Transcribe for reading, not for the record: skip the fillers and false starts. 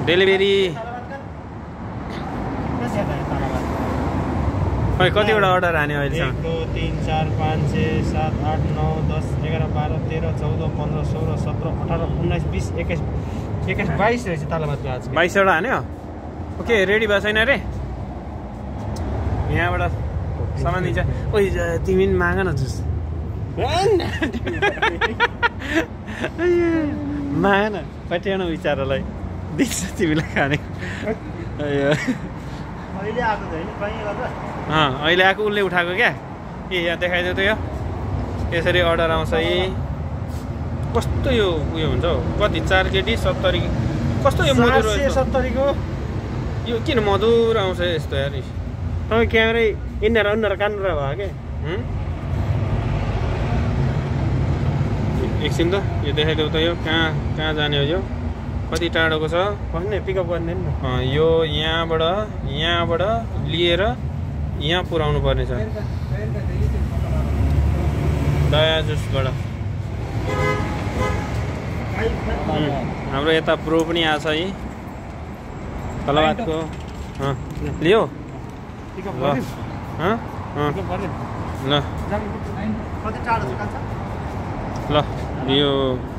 Delivery खै कतिवटा order हान्यो अहिलेसम्म? 1 2 3 4 5 6 7 8 9 10 11 12 13 14 15 16 17 18 19 20 21 21 22 रहेछ talabatको आज 22 वटा हान्यो। ओके रेडी भएको छैन रे यहाँबाट सामान दिन्छ। ओइ तिमी पनि माग न जुस माग न पट्याउन बिचारालाई दिन्छ तिमीलाई खाने। अहिले आएको छैन कहीँ गर्दा अहिले आएको उसले उठाएको क्या। ए यहाँ देखाइदियो त यो यसरी अर्डर आउँछ है। कस्तो यो उयो हुन्छ हौ कति 4 केटी 70 कस्तो यो मधुर 70 को यो किन मधुर आउँछ यस्तो यार। तपाईँ क्यामेरा इन्नर कानुरा भयो क्या। एकछिन त यो देखाइदेऊ त यो कहाँ जाने हो यो कति टाढोको छ भन्ने पिकअप गर्ने नि यो यहाँबाट लिएर यहाँ पुर्याउनु पर्ने छ दया जुसबाट। हाम्रो यता प्रो पनि आछ है talabatको लियो ल ल यो